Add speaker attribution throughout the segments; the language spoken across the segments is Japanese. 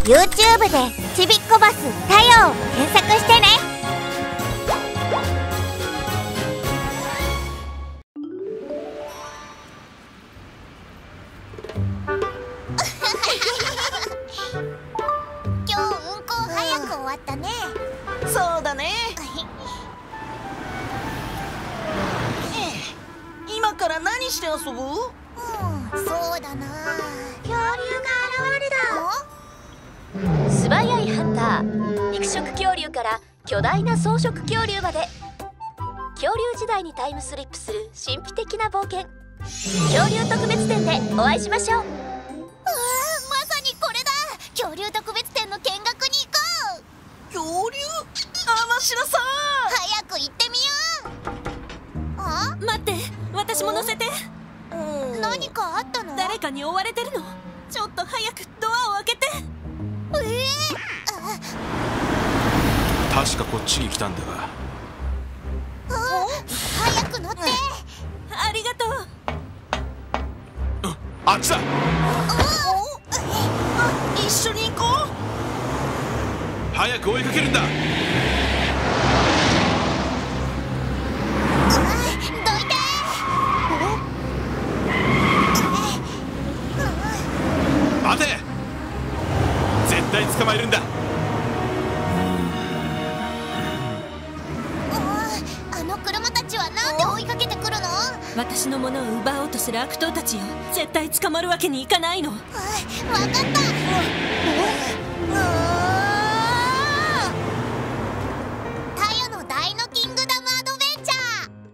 Speaker 1: YouTube でちびっこバスタヨを検索してね。
Speaker 2: 今日運行早く終わったね。
Speaker 3: そうだね。今から何して遊ぶ？
Speaker 2: そうだな。恐竜が現れた。
Speaker 4: 素早いハンター、肉食恐竜から巨大な草食恐竜まで、恐竜時代にタイムスリップする神秘的な冒険。恐竜特別展でお会いしましょう。
Speaker 2: まさにこれだ。恐竜特別展の見学に行こう。
Speaker 3: 恐竜？天白さん、
Speaker 2: 早く行ってみよう。あ？
Speaker 5: 待って、私も乗せて。
Speaker 2: 何かあったの？
Speaker 5: 誰かに追われてるの。ちょっと早くドアを開けて。
Speaker 6: 確かこっちに来たんだが。
Speaker 2: 早く乗って。
Speaker 5: ありがとう。
Speaker 6: あっちだ。
Speaker 3: 一緒に行こう。
Speaker 6: 早く追いかけるんだ。
Speaker 2: どいて。
Speaker 6: 待て。絶対捕まえるんだ。
Speaker 2: あの車たちはなんで追いかけてくるの？
Speaker 5: 私のものを奪おうとする悪党たちよ。絶対捕まるわけにいかないの。
Speaker 2: わかった。タヨのダイノキングダムアドベンチャー。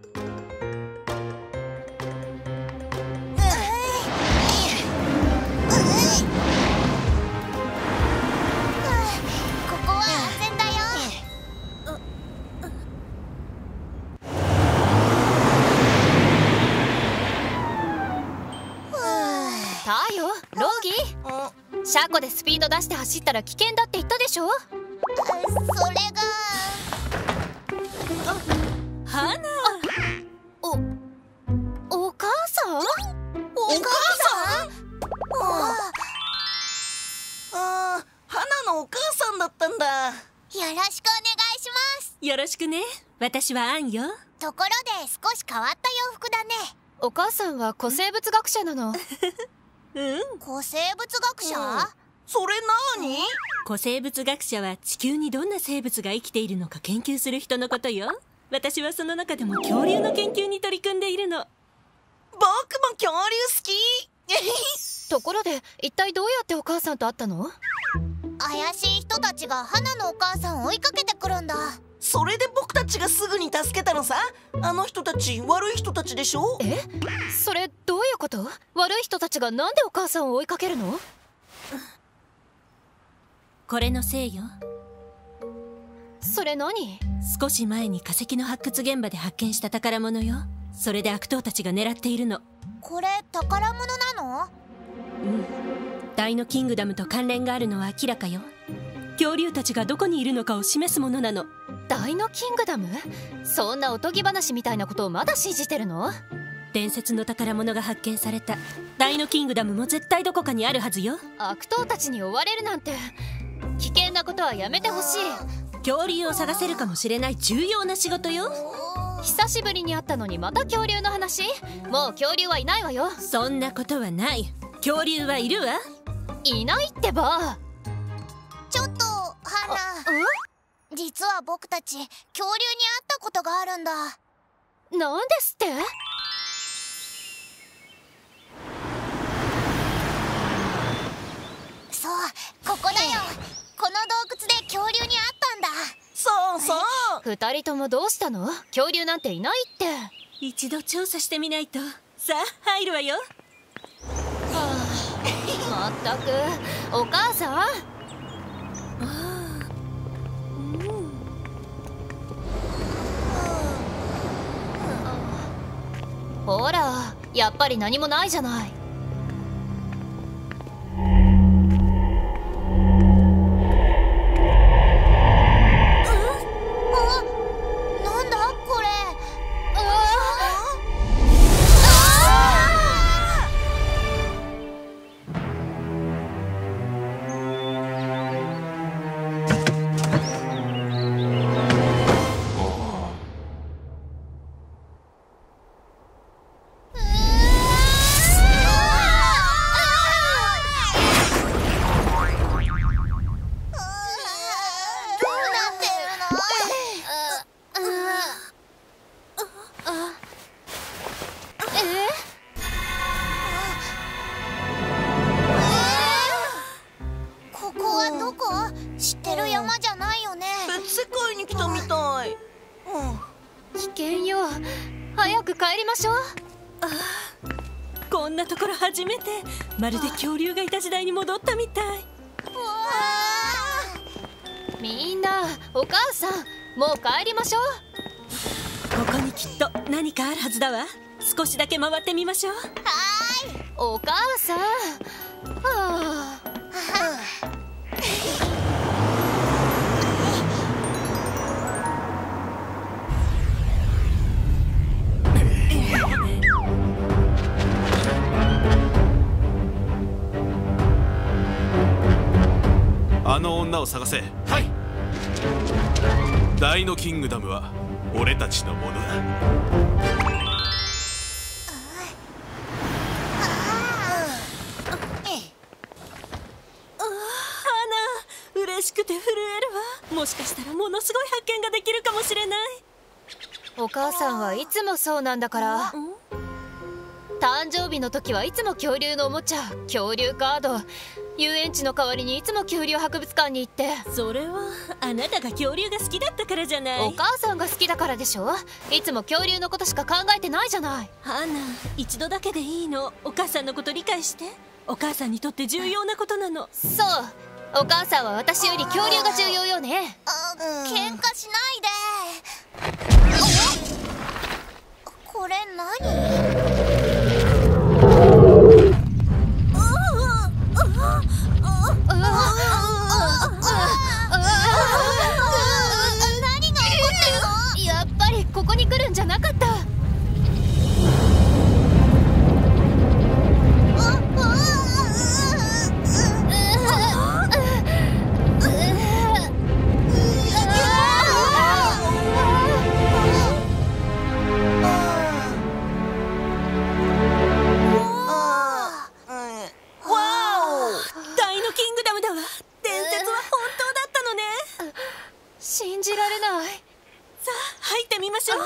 Speaker 2: ここは安全だよ。
Speaker 7: タヨ、ロギー、車庫でスピード出して走ったら危険だって言ったでしょ。
Speaker 2: それが
Speaker 5: ハナ。
Speaker 7: お母さん？
Speaker 2: お母さん？
Speaker 3: 花のお母さんだったんだ。
Speaker 2: よろしくお願いします。
Speaker 5: よろしくね。私はアンよ。
Speaker 2: ところで少し変わった洋服だね。
Speaker 7: お母さんは古生物学者なの。
Speaker 2: 古生物学者？
Speaker 3: それ何？
Speaker 5: 古生物学者は地球にどんな生物が生きているのか研究する人のことよ。私はその中でも恐竜の研究に取り組んでいるの。
Speaker 3: 僕も恐竜好き。
Speaker 7: ところで一体どうやってお母さんと会ったの？
Speaker 2: 怪しい人たちが花のお母さんを追いかけてくるんだ。
Speaker 3: それで僕たちがすぐに助けたのさ。あの人たち悪い人たちでしょ？
Speaker 7: それどういうこと？悪い人たちがなんでお母さんを追いかけるの？
Speaker 5: これのせいよ。
Speaker 7: それ何？
Speaker 5: 少し前に化石の発掘現場で発見した宝物よ。それで悪党たちが狙っているの。
Speaker 2: これ宝物なの？
Speaker 5: ダイノキングダムと関連があるのは明らかよ。恐竜たちがどこにいるのかを示すものなの。
Speaker 7: ダイノキングダム？そんなおとぎ話みたいなことをまだ信じてるの？
Speaker 5: 伝説の宝物が発見されたダイノキングダムも絶対どこかにあるはずよ。
Speaker 7: 悪党たちに追われるなんて危険なことはやめてほしい。
Speaker 5: 恐竜を探せるかもしれない重要な仕事よ。
Speaker 7: 久しぶりに会ったのにまた恐竜の話？もう恐竜はいないわよ。
Speaker 5: そんなことはない。恐竜はいるわ。
Speaker 7: いないってば。
Speaker 2: ちょっと花、実は僕たち恐竜に会ったことがあるんだ。
Speaker 7: なんですって？
Speaker 2: そう、ここだよ。この洞窟で恐竜に会ったんだ。
Speaker 3: そうそう。
Speaker 7: 二人ともどうしたの？恐竜なんていないって。
Speaker 5: 一度調査してみないと。さあ入るわよ。
Speaker 7: まったくお母さん。ほら、やっぱり何もないじゃない。
Speaker 2: なんだこれ。 はどこ？知ってる山じゃないよね。
Speaker 3: 別世界に来たみたい。
Speaker 7: 危険よ。早く帰りましょう。
Speaker 5: こんなところ初めて。まるで恐竜がいた時代に戻ったみたい。
Speaker 7: みんな、お母さん、もう帰りましょう。
Speaker 5: ここにきっと何かあるはずだわ。少しだけ回ってみましょう。
Speaker 7: お母さん。はあ。
Speaker 6: あの女を探せ。はい。ダイノキングダムは俺たちのものだ。
Speaker 5: 嬉しくて震えるわ。もしかしたらものすごい発見ができるかもしれない。
Speaker 7: お母さんはいつもそうなんだから。誕生日の時はいつも恐竜のおもちゃ、恐竜カード、遊園地の代わりにいつも恐竜博物館に行って。
Speaker 5: それはあなたが恐竜が好きだったからじゃない。
Speaker 7: お母さんが好きだからでしょ。いつも恐竜のことしか考えてないじゃない。
Speaker 5: ハナ、一度だけでいいの。お母さんのこと理解して。お母さんにとって重要なことなの。
Speaker 7: そう、お母さんは私より恐竜が重要よね。
Speaker 2: 喧嘩しないで。これ何？
Speaker 7: やっぱりここに来るんじゃなかった。
Speaker 5: ダイノキングダムだわ。伝説は本当だったのね。
Speaker 7: 信じられない。
Speaker 5: さあ入ってみましょう。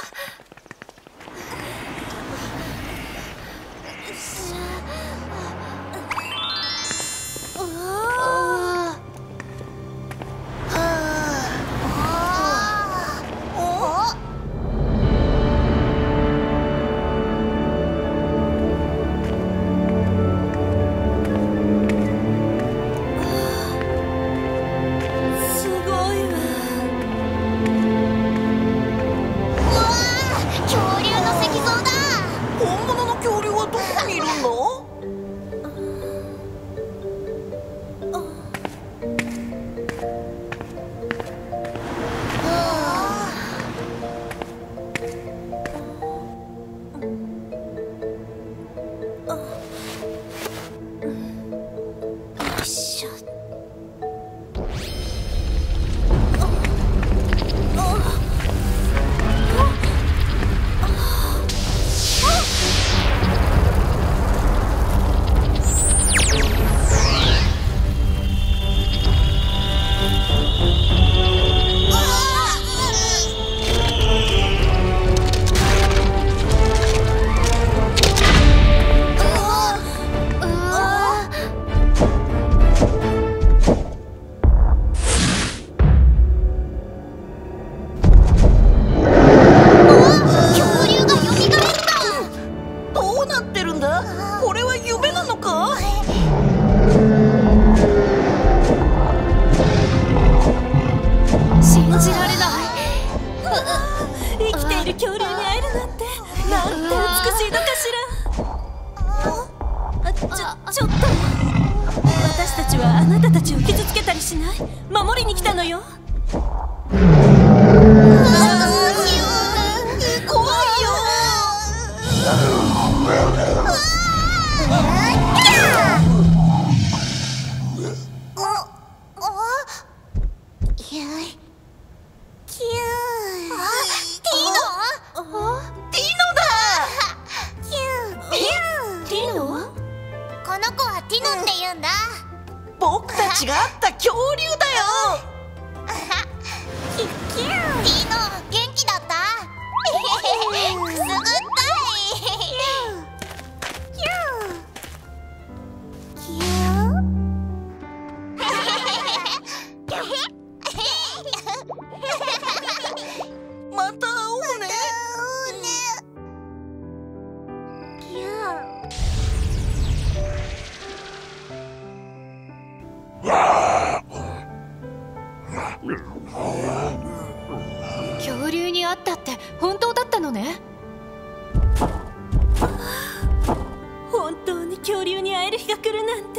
Speaker 5: ちょっと私たちはあなたたちを傷つけたりしない。守りに来たのよ。
Speaker 3: 怖いよ。僕たちが会った恐竜だよ。
Speaker 2: ティーノ、元気だった？くすぐったい。
Speaker 7: 恐竜に会ったって本当だったのね。
Speaker 5: 本当に恐竜に会える日が来るなんて。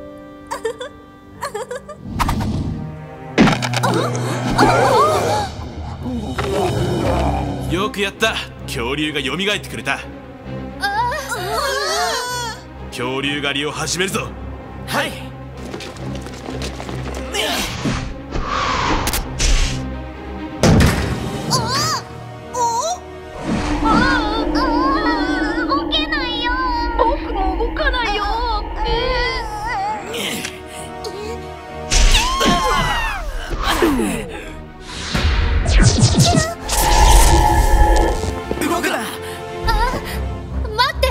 Speaker 6: よくやった。恐竜が蘇ってくれた。恐竜狩りを始めるぞ。
Speaker 3: はい。
Speaker 2: 動けないよ。僕も動かないよ。
Speaker 3: 動くな。
Speaker 7: 待って。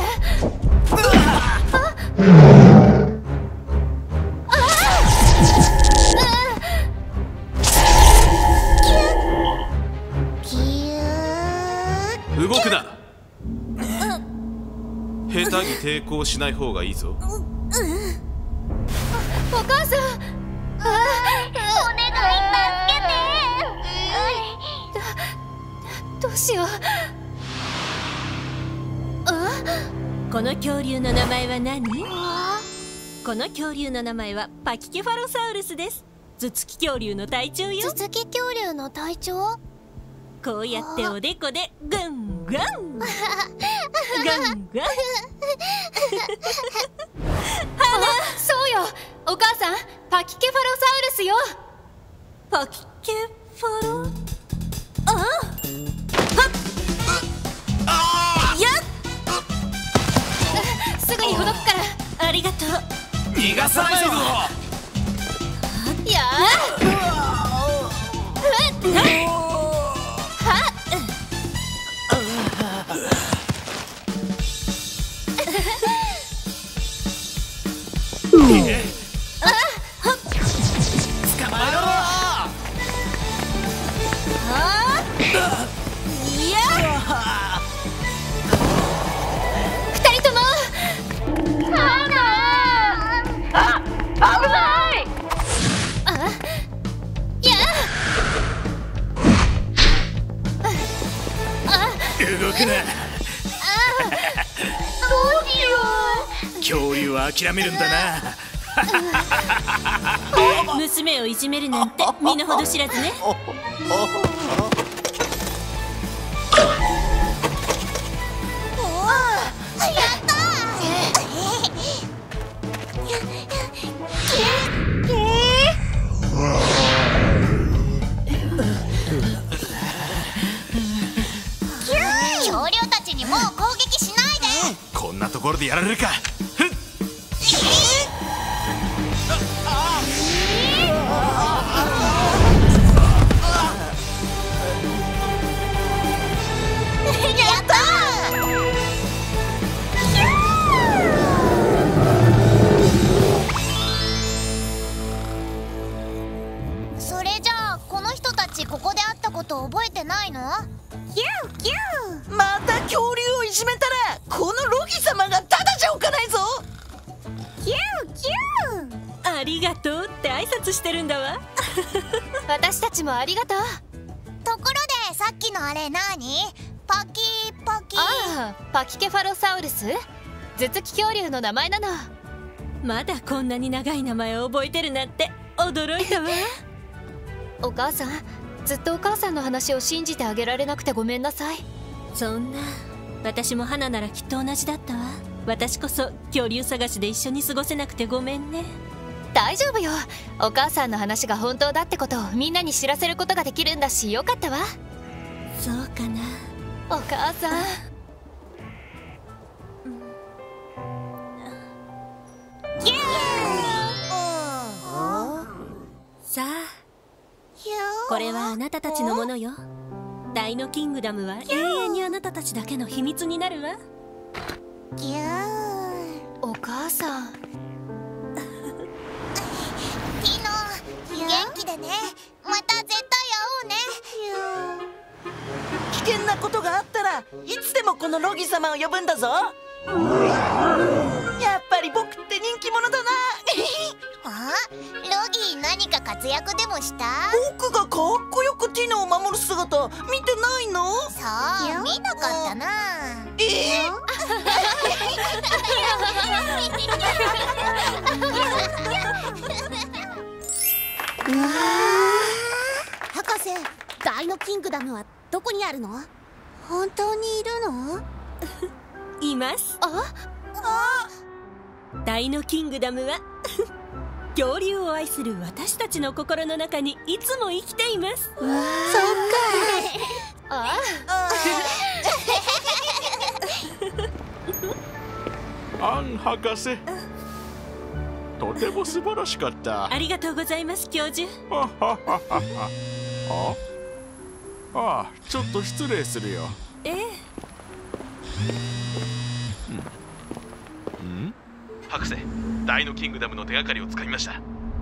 Speaker 6: 動くな。下手に抵抗しない方がいいぞ。
Speaker 7: お母さん。
Speaker 2: お願い、
Speaker 7: どうしよう。
Speaker 5: この恐竜の名前は何？この恐竜の名前はパキケファロサウルスです。頭突き恐竜の隊長よ。
Speaker 2: 頭突き恐竜の隊長？
Speaker 5: こうやっておでこでグングングングン。
Speaker 7: そうよ、お母さん、パキケファロサウルスよ。
Speaker 5: パキケファロ。
Speaker 7: すぐにほどくから。
Speaker 5: ありがとう。
Speaker 3: 逃がさないぞ。
Speaker 7: や
Speaker 3: 捕まえろ。
Speaker 7: 二人とも。危ない。
Speaker 3: 動くな。
Speaker 2: どうしよ
Speaker 3: 恐竜は諦めるんだな。
Speaker 5: 娘をいじめるなんて身の程知らずね。
Speaker 2: 恐竜たちにもう攻撃しないで。
Speaker 6: こんなところでやられるか。
Speaker 2: やったー。それじゃあこの人たちここで会ったこと覚えてないの？
Speaker 3: また恐竜をいじめたらこのロギ様がただじゃおかないぞ。
Speaker 5: ありがとうって挨拶してるんだわ。
Speaker 7: 私たちもありがとう。
Speaker 2: ところでさっきのあれ何？パキ。
Speaker 7: ああ、パキケファロサウルス？頭突き恐竜の名前なの。
Speaker 5: まだこんなに長い名前を覚えてるなんて驚いたわ。
Speaker 7: お母さん、ずっとお母さんの話を信じてあげられなくてごめんなさい。
Speaker 5: そんな、私も花ならきっと同じだったわ。私こそ恐竜探しで一緒に過ごせなくてごめんね。
Speaker 7: 大丈夫よ。お母さんの話が本当だってことをみんなに知らせることができるんだし、よかったわ。
Speaker 5: そうかな。
Speaker 7: お母さん。
Speaker 5: さあ、これはあなたたちのものよ。ダイノキングダムは永遠にあなたたちだけの秘密になるわ。
Speaker 7: お母さん。
Speaker 2: ティノ、元気でね。また絶対会おうね。
Speaker 3: 危険なことがあったらいつでもこのロギ様を呼ぶんだぞ。やっぱり僕って人気者だな。
Speaker 2: あ、ロギー何か活躍でもした？
Speaker 3: 僕がかっこよくティナを守る姿見てないの？
Speaker 2: さあ、見なかったな。
Speaker 1: 博士、ダイノキングダムはどこにあるの？本当にいるの？
Speaker 5: います。ダイノキングダムは恐竜を愛する私たちの心の中にいつも生きています。そっか。
Speaker 8: アン博士、とても素晴らしかった。
Speaker 5: ありがとうございます、教授。
Speaker 8: あ、ちょっと失礼するよ。
Speaker 6: 博士、ダイノキングダムの手がかりをつかみました。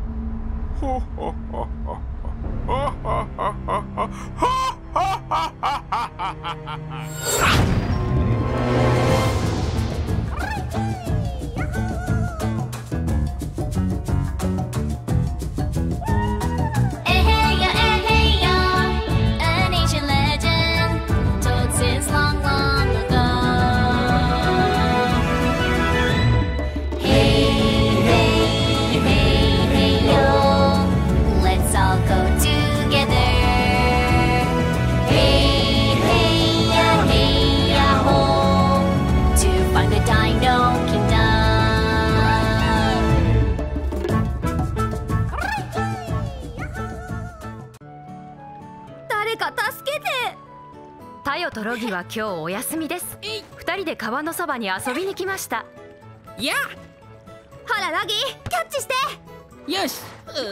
Speaker 7: タヨとロギは今日お休みです。2人で川のそばに遊びに来ました。
Speaker 9: やあ、
Speaker 1: ほらロギー、キャッチして。
Speaker 9: よし。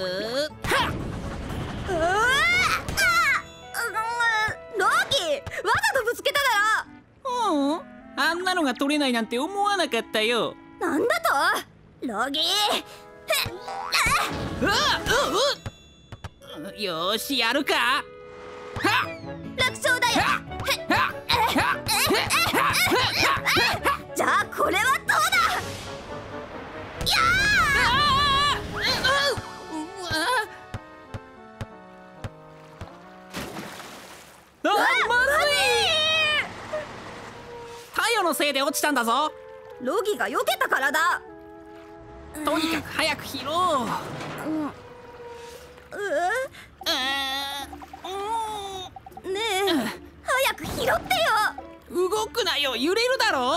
Speaker 1: ロギー、わざとぶつけただ
Speaker 9: ろ。あんなのが取れないなんて思わなかったよ。
Speaker 1: なんだと？ロギ
Speaker 9: ー。よし、やるか。
Speaker 1: 楽勝だよ。じゃあこれはどうだ？
Speaker 9: まずい。タヨのせいで落ちたんだぞ。
Speaker 1: ロギが避けたからだ。
Speaker 9: とにかく早く拾おう。
Speaker 1: ねえ、早く拾ってよ。
Speaker 9: 動くなよ、揺れるだろ。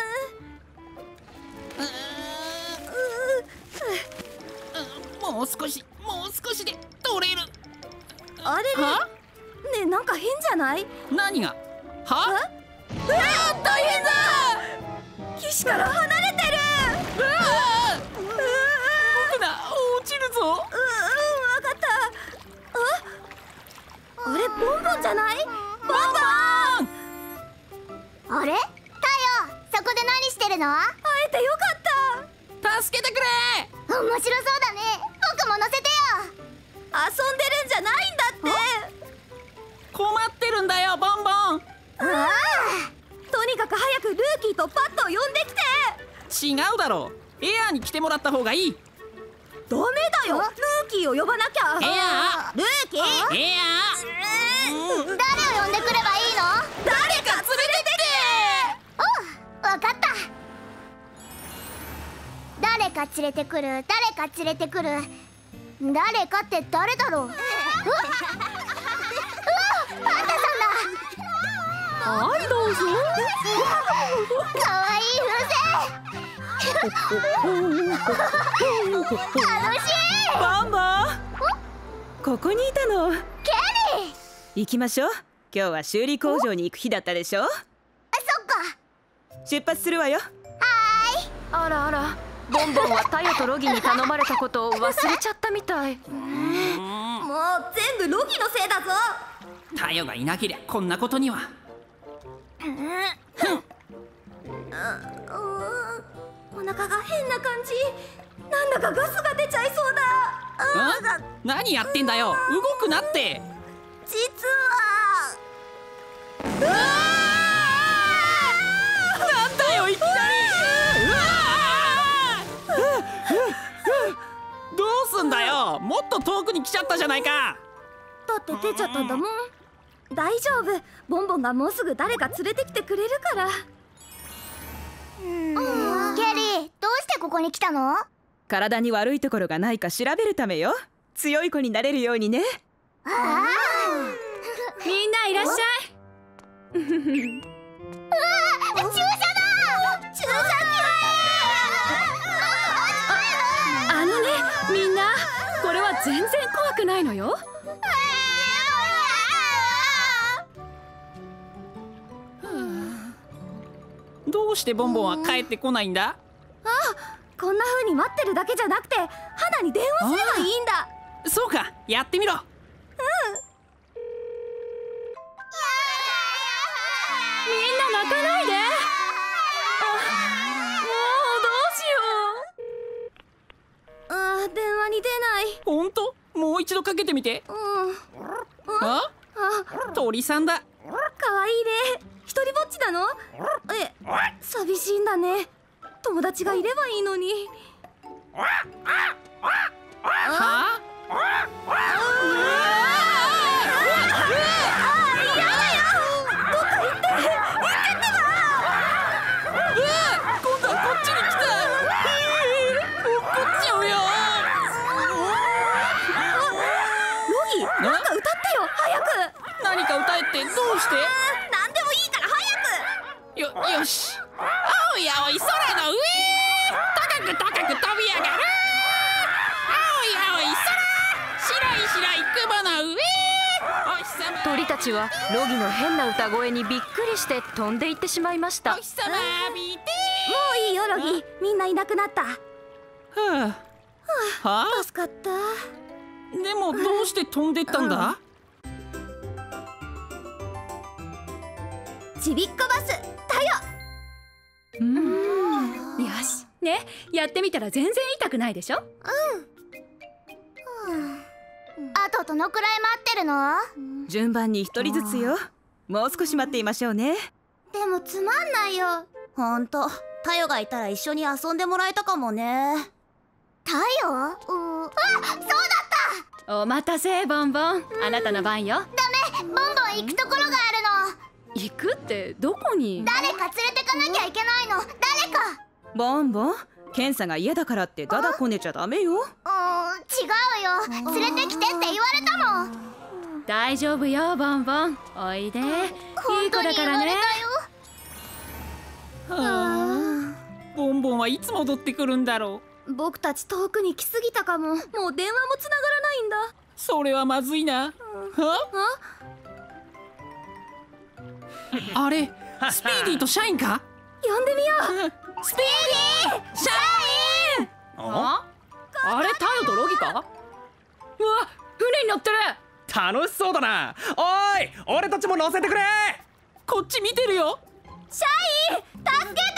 Speaker 9: もう少しで取れる。
Speaker 1: あれれ、ねえ、なんか変じゃない？
Speaker 9: 何が？は？
Speaker 1: 大変だ。岸から離れてる。
Speaker 9: 動くな、落ちるぞ。
Speaker 1: わかった。あれ、ボンボンじゃない？ボンボン！あれ？タヨ、そこで何してるの？会えてよかった。
Speaker 9: 助けてくれ。
Speaker 2: 面白そうだね。僕も乗せてよ。
Speaker 1: 遊んでるんじゃないんだって。
Speaker 9: 困ってるんだよ、ボンボン。
Speaker 1: とにかく早くルーキーとパッドを呼んできて。
Speaker 9: 違うだろう、エアーに来てもらった方がいい。
Speaker 1: ダメだよ、ルーキーを呼ばなきゃ。
Speaker 9: エアー、
Speaker 1: ルーキー、
Speaker 9: エア
Speaker 2: 誰を呼んでくればいいの？
Speaker 1: 誰か連れてきて。
Speaker 2: わかった。誰か連れてくる、誰か連れてくる。誰かって誰だろう？パンダさんだ。
Speaker 1: はい、どうぞ。
Speaker 2: かわいい風船。楽しい。
Speaker 10: バンバン、ここにいたの。
Speaker 2: ケリー、
Speaker 10: 行きましょう。今日は修理工場に行く日だったでしょ。
Speaker 2: そっか。
Speaker 10: 出発するわよ。
Speaker 7: あらあら、ボンボンはタヨとロギに頼まれたことを忘れちゃったみたい。
Speaker 1: もう全部ロギのせいだぞ。
Speaker 9: タヨがいなけりゃこんなことには。
Speaker 1: お腹が変な感じ。なんだかガスが出ちゃいそうだ。
Speaker 9: 何やってんだよ、動くなって。
Speaker 1: 実は
Speaker 9: なんだよ、いきなり。どと遠くに来ちゃったじゃないか。
Speaker 11: だって出ちゃったんだもん。大丈夫、ボンボンがもうすぐ誰か連れてきてくれるから。
Speaker 2: ゲリー、どうしてここに来たの？
Speaker 10: 体に悪いところがないか調べるためよ。強い子になれるようにね。
Speaker 5: みんないらっしゃい。
Speaker 2: 注射だ！注射器！
Speaker 5: みんな、これは全然怖くないのよ。
Speaker 9: どうしてボンボンは帰ってこないんだ？
Speaker 11: こんな風に待ってるだけじゃなくて、花に電話すればいいんだ。
Speaker 9: そうか、やってみろ。
Speaker 5: みんな泣かないで。もうどうしよう。
Speaker 11: 電話に出ない。
Speaker 9: ほんと？もう一度かけてみて。鳥さんだ。
Speaker 11: かわいいね。一人ぼっちなの？寂しいんだね。友達がいればいいのに。
Speaker 9: はあ？
Speaker 11: やだよ。どっか行って。行って
Speaker 9: 今度はこっちに来た。落っこっちゃうよ。
Speaker 11: ロギ、なんか歌ってよ、早く。
Speaker 9: 何か歌えってどうして？
Speaker 11: なんでもいいから早く。
Speaker 9: よし。青い青い空の上、高く高く飛び上がる。青い青い空、白い白い雲の上。
Speaker 7: 鳥たちはロギの変な歌声にびっくりして飛んでいってしまいました。
Speaker 9: お日様浴びて。
Speaker 11: もういいよロギ、みんないなくなった。
Speaker 9: はあ？
Speaker 11: 助かった。
Speaker 9: でもどうして飛んでったんだ？
Speaker 11: ちびっこバス、タヨ。
Speaker 5: よしね、やってみたら全然痛くないでしょ。
Speaker 2: あとどのくらい待ってるの？
Speaker 10: 順番に一人ずつよ。もう少し待っていましょうね。
Speaker 11: でもつまんないよ。
Speaker 1: ほんと、タヨがいたら一緒に遊んでもらえたかもね。
Speaker 2: タヨ？あ、そうだった。
Speaker 5: お待たせボンボン、あなたの番よ。
Speaker 2: ダメ、ボンボン行くところがあるの。
Speaker 5: 行くってどこに？
Speaker 2: 誰か連れてかなきゃいけないの。誰か。
Speaker 10: ボンボン、検査が嫌だからってダダこねちゃダメよ。
Speaker 2: 違うよ、連れてきてって言われたもん。
Speaker 5: 大丈夫よボンボン、おいで。いい子だからね。
Speaker 9: ボンボンはいつ戻ってくるんだろ
Speaker 11: う。僕たち遠くに来すぎたかも。もう電話もつながらないんだ。
Speaker 9: それはまずいな。あれ、スピーディーとシャインか？
Speaker 11: 呼んでみよう。
Speaker 2: スピーディー、シャイン。
Speaker 5: あれタヨとロギか？うわ、船に乗ってる。
Speaker 12: 楽しそうだな。おーい、俺たちも乗せてくれ。
Speaker 9: こっち見てるよ。
Speaker 11: シャイン、助けて。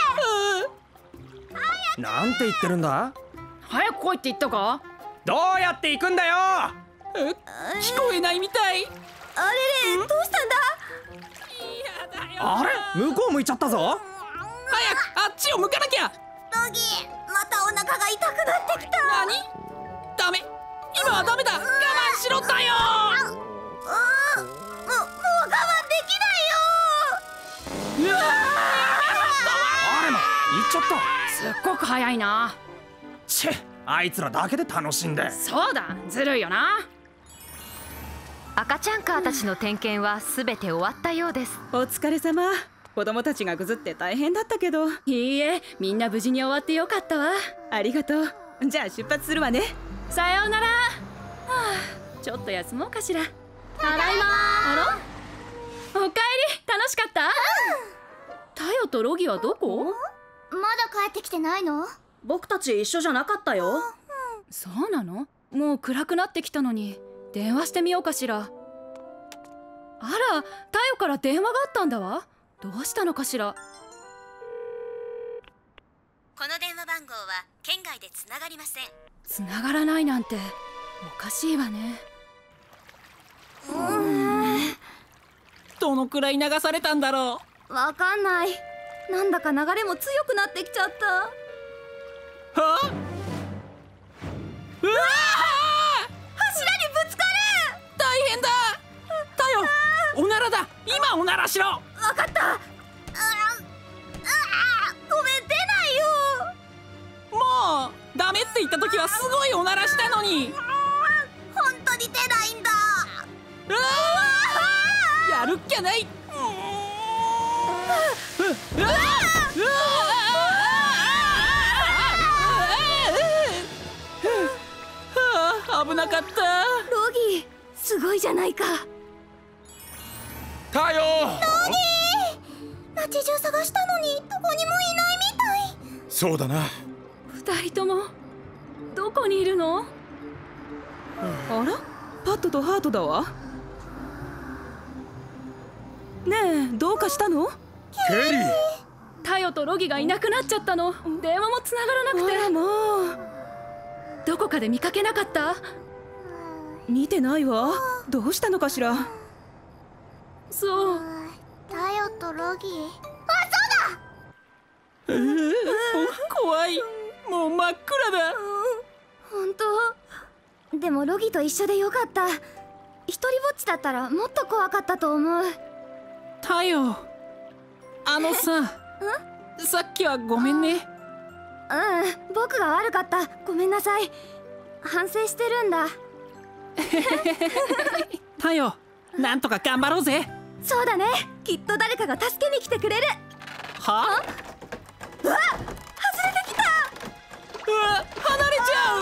Speaker 12: なんて言ってるんだ？
Speaker 5: 早く来いって言ったか？
Speaker 12: どうやって行くんだよ。
Speaker 9: 聞こえないみたい。
Speaker 11: あれれ、どうしたんだ？
Speaker 12: あれ、向こう向いちゃったぞ。
Speaker 9: 早くあっちを向かなきゃ。
Speaker 11: ロギ、またお腹が痛くなってきた。
Speaker 9: 何？ダメ、今はダメだ。我慢しろだよ。
Speaker 11: もう我慢できないよ。
Speaker 12: あれま、行っちゃった。
Speaker 5: すっごく早いな。
Speaker 12: チェ、あいつらだけで楽しんで。
Speaker 5: そうだ、ずるいよな。
Speaker 7: 赤ちゃんカーたちの点検はすべて終わったようです。
Speaker 10: お疲れ様。子供たちがぐずって大変だったけど。
Speaker 5: いいえ、みんな無事に終わってよかったわ。
Speaker 10: ありがとう。じゃあ出発するわね。
Speaker 5: さようなら。ちょっと休もうかしら。
Speaker 2: ただいま。
Speaker 5: あら、おかえり。楽しかった？タヨとロギはどこ？
Speaker 2: まだ帰ってきてないの？
Speaker 1: 僕たち一緒じゃなかったよ。
Speaker 5: そうなの？もう暗くなってきたのに電話してみようかしら。あら、タヨから電話があったんだわ。どうしたのかしら。
Speaker 13: この電話番号は県外でつながりません。
Speaker 5: つながらないなんておかしいわね。
Speaker 9: どのくらい流されたんだろ
Speaker 11: う。わかんない。なんだか流れも強くなってきちゃった。
Speaker 9: はあ？うわらしろ。
Speaker 11: わかった。ごめん、出ないよ。
Speaker 9: もうダメって言った時はすごいおならしたのに。
Speaker 11: 本当に出ないんだ。
Speaker 9: やるっきゃない。危なかった。ロ
Speaker 11: ギー、すごいじゃないか。
Speaker 12: タヨ。
Speaker 2: ロギー、街中探したのにどこにもいないみたい。
Speaker 12: そうだな。
Speaker 11: 二人ともどこにいるの？
Speaker 10: あら、パットとハートだわ。ねえ、どうかしたの？
Speaker 12: ケリー。
Speaker 11: タヨとロギがいなくなっちゃったの。電話も繋がらなくて。
Speaker 10: あらもう。
Speaker 11: どこかで見かけなかった？
Speaker 10: 見てないわ。どうしたのかしら。
Speaker 11: そう。
Speaker 2: タヨとロギー。あ、
Speaker 9: そうだ。怖い。もう真っ暗だ。
Speaker 11: 本当。でもロギと一緒でよかった。一人ぼっちだったらもっと怖かったと思う。
Speaker 9: タヨ、ささっきはごめんね。
Speaker 11: 僕が悪かった。ごめんなさい。反省してるんだ。
Speaker 9: タヨ、なんとか頑張ろうぜ。
Speaker 11: そうだね。きっと誰かが助けに来てくれる。
Speaker 9: は？
Speaker 11: うわ、外れてきた。
Speaker 9: うわ、離れちゃう。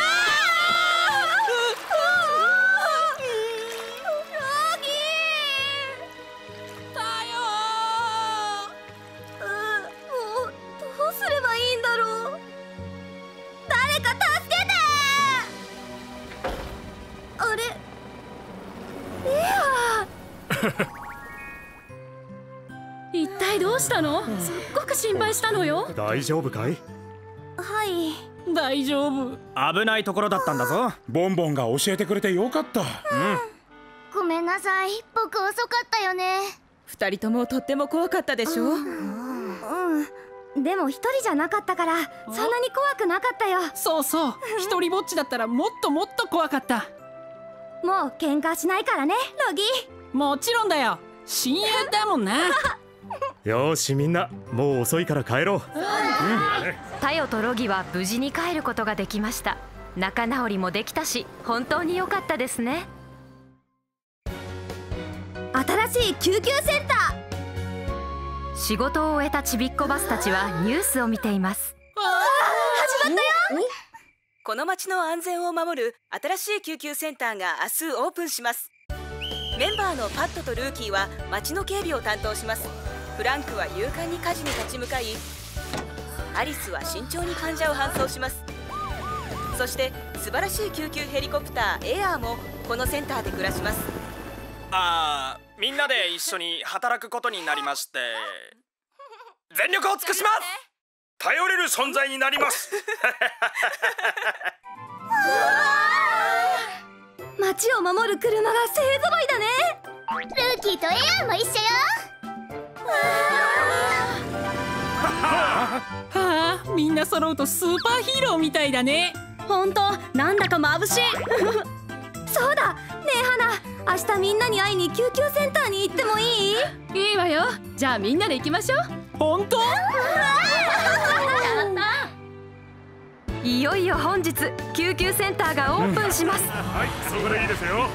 Speaker 11: 一体どうしたの？すっごく心配したのよ。
Speaker 14: 大丈夫かい？
Speaker 11: はい、
Speaker 9: 大丈夫。
Speaker 12: 危ないところだったんだぞ。ボンボンが教えてくれてよかった。
Speaker 2: ごめんなさい。僕遅かったよね。
Speaker 10: 二人ともとっても怖かったでしょ。
Speaker 11: でも一人じゃなかったからそんなに怖くなかったよ。
Speaker 9: そうそう、一人ぼっちだったらもっともっと怖かった。
Speaker 11: もう喧嘩しないからね、ロギー。
Speaker 9: もちろんだよ。親友だもんな。
Speaker 14: よし、みんなもう遅いから帰ろう。
Speaker 7: タヨとロギは無事に帰ることができました。仲直りもできたし、本当に良かったですね。
Speaker 11: 新しい救急センター。
Speaker 7: 仕事を終えたちびっこバスたちはニュースを見ています。
Speaker 11: 始まったよ。
Speaker 15: この町の安全を守る新しい救急センターが明日オープンします。メンバーのパットとルーキーは町の警備を担当します。フランクは勇敢に火事に立ち向かい、アリスは慎重に患者を搬送します。そして素晴らしい救急ヘリコプターエアーもこのセンターで暮らします。
Speaker 12: みんなで一緒に働くことになりまして、全力を尽くします。頼れる存在になります。
Speaker 11: 街を守る車が勢ぞろいだね。
Speaker 2: ルーキーとエアーも一緒よ。
Speaker 9: はあ、みんな揃うとスーパーヒーローみたいだね。
Speaker 11: 本当、なんだか眩しい。そうだねえ花、明日みんなに会いに救急センターに行ってもいい？
Speaker 5: いいわよ。じゃあみんなで行きましょう。
Speaker 9: 本当？
Speaker 7: いよいよ本日救急センターがオープンします。
Speaker 14: はい、そこでいいですよ。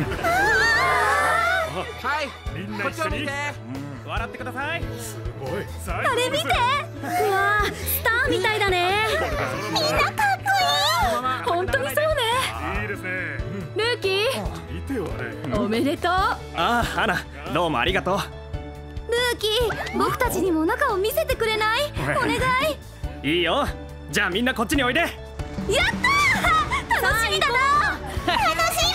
Speaker 12: はい、みんな一緒に笑ってください。
Speaker 14: すごい。
Speaker 11: あれ見て。うわ、スターみたいだね。
Speaker 2: みんなかっこ
Speaker 5: いい。本当にそうね。
Speaker 14: いいですね。
Speaker 5: ルーキー、
Speaker 14: 見てよあれ。
Speaker 5: おめでとう。
Speaker 12: アナ、どうもありがとう。
Speaker 11: ルーキー、僕たちにも中を見せてくれない？お願い。
Speaker 12: いいよ。じゃあみんなこっちにおいで。
Speaker 11: やったー、楽しみだな。
Speaker 2: 楽し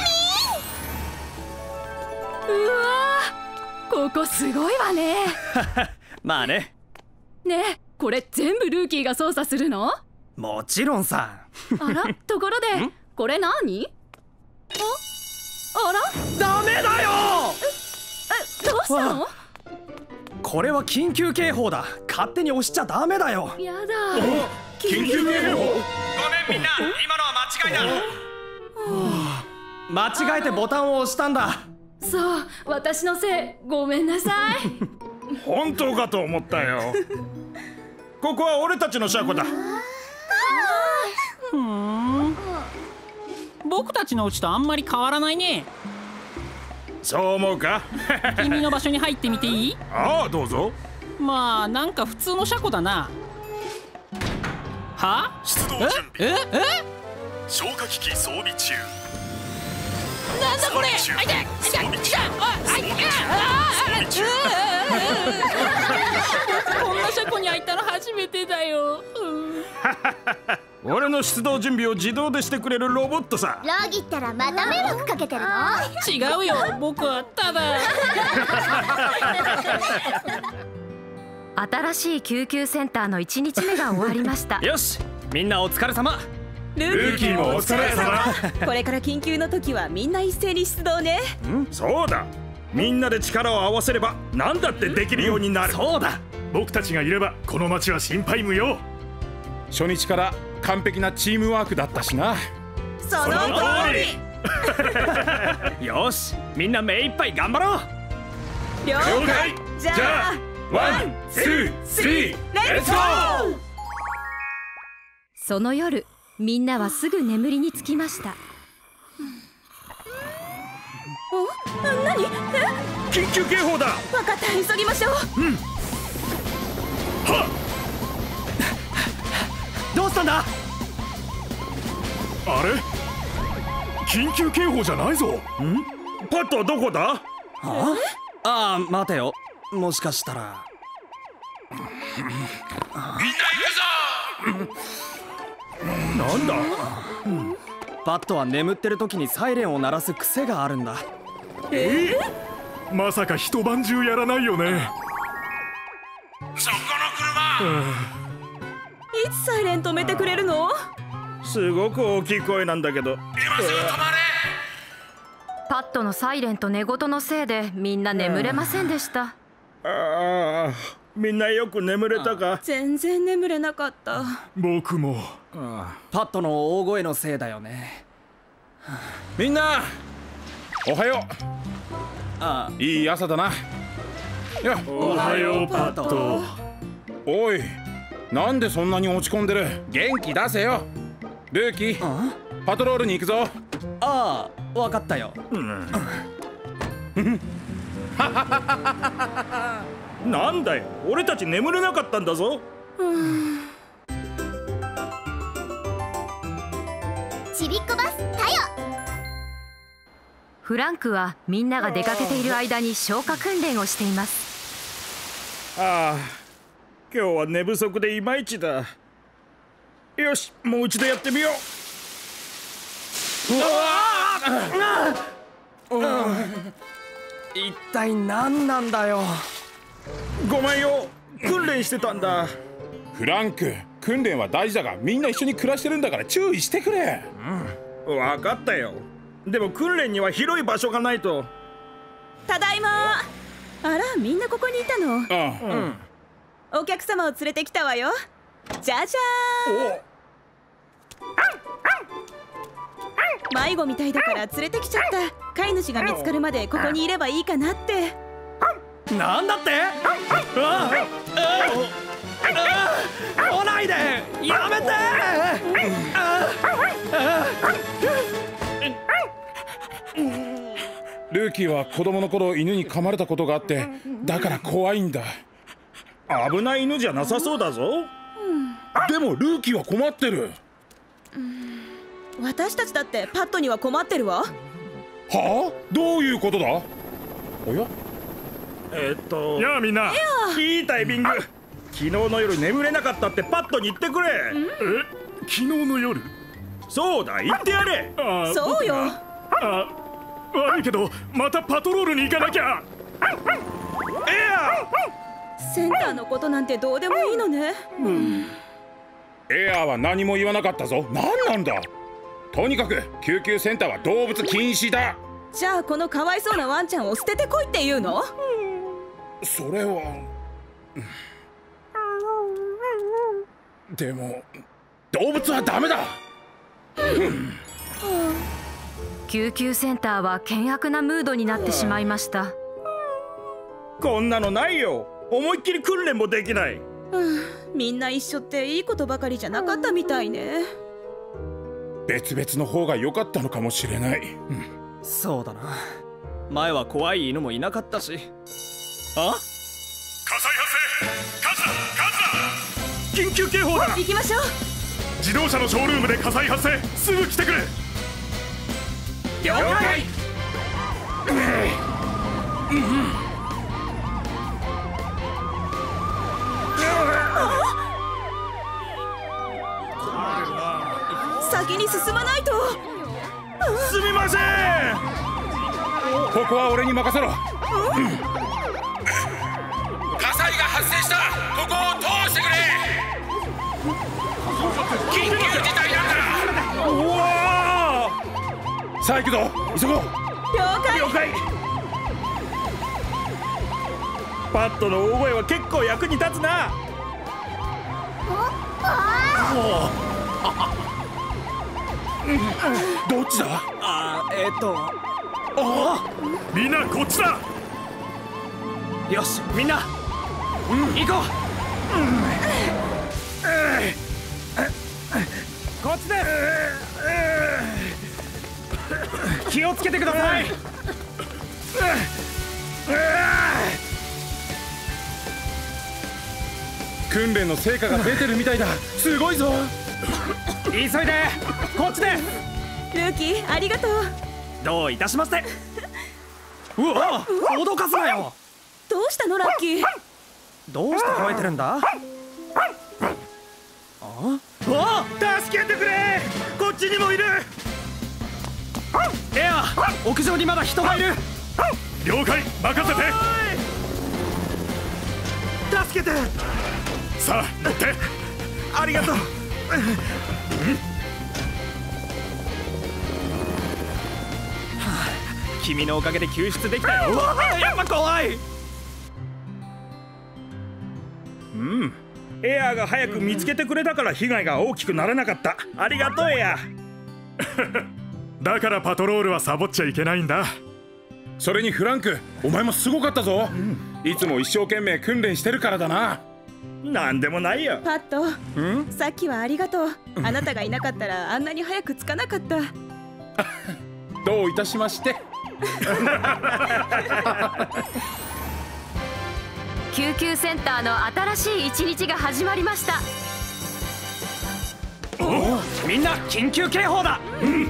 Speaker 5: み。うわー、ここすごいわね。
Speaker 12: まあね。
Speaker 5: ねえ、これ全部ルーキーが操作するの？
Speaker 12: もちろんさ。
Speaker 5: あら、ところでこれ何？あら？
Speaker 12: ダメだよ。
Speaker 5: どうしたの？
Speaker 12: これは緊急警報だ。勝手に押しちゃダメだよ。
Speaker 5: やだ。
Speaker 12: 緊急警報。ごめんみんな、今のは間違いだ。間違えてボタンを押したんだ。
Speaker 11: そう、私のせい。ごめんなさい。
Speaker 16: 本当かと思ったよ。ここは俺たちの車庫だ。
Speaker 9: 僕たちのうちとあんまり変わらないね。
Speaker 16: そう思うか？
Speaker 9: 君の場所に入ってみていい？
Speaker 16: ああ、どうぞ。
Speaker 9: まあなんか普通の車庫だな。は？
Speaker 6: 出動準備。消火機器装備中。
Speaker 9: なんだこれ。
Speaker 6: 装備中。
Speaker 9: こんな車庫に開いたの初めてだよ。
Speaker 16: 俺の出動準備を自動でしてくれるロボットさ。
Speaker 1: ロギったらまた迷惑かけてるの？
Speaker 9: 違うよ、僕はただ。
Speaker 11: 新しい救急センターの1日目が終わりました。
Speaker 12: よし、みんなお疲れ様。
Speaker 16: ルーキーもお疲れ様。
Speaker 10: これから緊急の時はみんな一斉に出動ね。
Speaker 16: そうだ、みんなで力を合わせれば何だってできるようになる。
Speaker 8: そうだ、僕たちがいればこの町は心配無用。
Speaker 17: 初日から完璧なチームワークだったしな。
Speaker 3: その通
Speaker 12: り。よし、みんな目いっぱい頑張ろう。
Speaker 10: 了解。じゃあ1、2、3、レッツゴー。
Speaker 11: その夜、みんなはすぐ眠りにつきました。
Speaker 10: 何？
Speaker 16: 緊急警報だ。
Speaker 10: 分かった、急ぎましょう。
Speaker 12: はっ、どうしたんだ？
Speaker 8: あれ？緊急警報じゃないぞ。
Speaker 16: パットはどこだ？
Speaker 12: ああ、待てよ、もしかしたら。
Speaker 8: みんないるぞ。
Speaker 16: なんだ？
Speaker 12: パットは眠ってる時にサイレンを鳴らす癖があるんだ。
Speaker 8: まさか一晩中やらないよね。
Speaker 16: そこの
Speaker 10: いつサイレン止めてくれるの？
Speaker 16: すごく大きい声なんだけど。
Speaker 8: 今すぐ止まれ。
Speaker 11: パットのサイレンと寝言のせいでみんな眠れませんでした。
Speaker 16: ああ、みんなよく眠れたか？
Speaker 10: 全然眠れなかった。
Speaker 8: 僕も。
Speaker 12: パットの大声のせいだよね。
Speaker 17: みんなおはよう。いい朝だな。
Speaker 8: おはようパット。
Speaker 17: おい、なんでそんなに落ち込んでる？元気出せよ。ルーキー、パトロールに行くぞ。
Speaker 12: ああ、わかったよ。
Speaker 16: なんだよ、俺たち眠れなかったんだぞ。
Speaker 1: ちびっこバスタヨ。
Speaker 11: フランクはみんなが出かけている間に消火訓練をしています。
Speaker 16: ああ、今日は寝不足でいまいちだ。よし、もう一度やってみよう。
Speaker 12: 一体何なんだよ。
Speaker 16: ごめんよ、訓練してたんだ。
Speaker 17: フランク、訓練は大事だがみんな一緒に暮らしてるんだから注意してくれ。
Speaker 16: 分かったよ。でも訓練には広い場所がないと。
Speaker 10: ただいま。あら、みんなここにいたの？お客様を連れてきたわよ。じゃじゃーん。迷子みたいだから連れてきちゃった。飼い主が見つかるまでここにいればいいかなって。
Speaker 12: なんだって？来ないで、やめて。
Speaker 17: ルーキーは子供の頃犬に噛まれたことがあって、だから怖いんだ。
Speaker 16: 危ない犬じゃなさそうだぞ。
Speaker 17: でもルーキーは困ってる。
Speaker 10: 私たちだってパットには困ってるわ。
Speaker 17: はあ？どういうことだ？おや？
Speaker 16: やあみんな、いいタイミング。昨日の夜眠れなかったってパットに言ってくれ。
Speaker 8: 昨日の夜？
Speaker 16: そうだ、言ってやれ。
Speaker 10: そうよ。
Speaker 8: 悪いけどまたパトロールに行かなきゃ。
Speaker 10: センターのことなんてどうでもいいのね。
Speaker 17: エアーは何も言わなかったぞ。何なんだ。とにかく救急センターは動物禁止だ。
Speaker 10: じゃあこのかわいそうなワンちゃんを捨ててこいって言うの？
Speaker 17: それはでも動物はダメだ。
Speaker 11: 救急センターは険悪なムードになってしまいました。
Speaker 16: こんなのないよ。思いっきり訓練もできない。
Speaker 10: みんな一緒っていいことばかりじゃなかったみたいね。
Speaker 17: 別々の方が良かったのかもしれない。
Speaker 12: そうだな。前は怖い犬もいなかったし。あ？
Speaker 8: 火災発生！火事だ！火事だ！
Speaker 16: 緊急警報だ！
Speaker 10: 行きましょう。
Speaker 8: 自動車のショールームで火災発生！すぐ来てくれ！
Speaker 12: 了解！
Speaker 10: 先に進まないと。
Speaker 16: すみません。
Speaker 17: ここは俺に任せろ。火災が発生した。ここを通してくれ。緊急事態なんだ。
Speaker 16: うわ
Speaker 17: ー！さあ行くぞ。急ごう。
Speaker 10: 了解。
Speaker 16: 了解。パッドの大声は結構役に立つな。
Speaker 17: どっちだ？
Speaker 8: みんなこっちだ。
Speaker 12: よし、みんな、行こう。こっちです。気をつけてください。
Speaker 17: 訓練の成果が出てるみたいだ。すごいぞ。
Speaker 12: 急いで、こっちです。
Speaker 10: ルーキー、ありがとう。
Speaker 12: どういたしまして。うわ、脅かすなよ。
Speaker 10: どうしたのラッキー？
Speaker 12: どうして吠えてるんだ？
Speaker 16: 助けてくれ！こっちにもいる。
Speaker 12: エア、屋上にまだ人がいる。
Speaker 8: 了解、任せて。
Speaker 16: 助けて。
Speaker 8: さあ乗って。
Speaker 16: ありがとう。
Speaker 12: 君のおかげで救出できたよ。やっぱ怖い。
Speaker 16: エアーが早く見つけてくれたから被害が大きくならなかった。ありがとうエア。
Speaker 8: だからパトロールはサボっちゃいけないんだ。
Speaker 17: それにフランク、お前もすごかったぞ。いつも一生懸命訓練してるからだな。
Speaker 16: なんでもないよ。
Speaker 10: パッド、さっきはありがとう。あなたがいなかったらあんなに早く着かなかった。
Speaker 17: どういたしまして。
Speaker 11: 救急センターの新しい一日が始まりました。
Speaker 12: みんな緊急警報だ。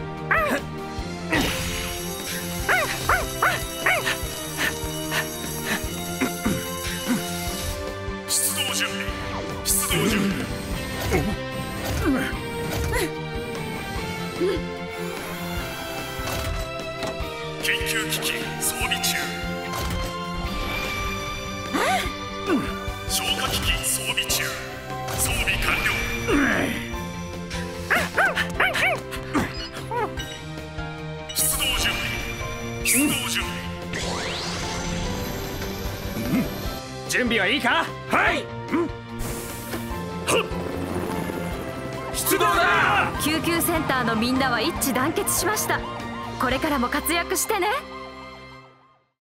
Speaker 8: 出動準備。出動準備。緊急機器装備中。消火機器装備中。装備完了。出動準備。出動準備。
Speaker 12: 準備はいいか？
Speaker 16: はい。
Speaker 12: 出動だ！
Speaker 11: 救急センターのみんなは一致団結しました。これからも活躍してね。